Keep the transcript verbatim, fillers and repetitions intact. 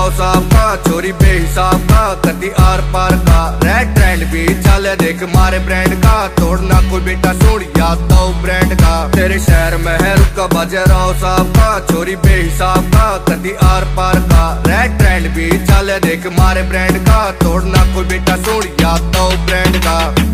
राव साहब का, छोरी बेहिसाब का, कति आर पार का। रेड ट्रेंड भी चले देख मारे ब्रांड का, तोड़ना कोई बेटा सुन याद तो ब्रांड का। तेरे शहर में है रुका बाजे राव साहब का, छोरी बेहिसाब का, कति आर पार का। रेड ट्रेंड भी चले देख मारे ब्रांड का, तोड़ना कोई बेटा सुन याद तो ब्रांड का।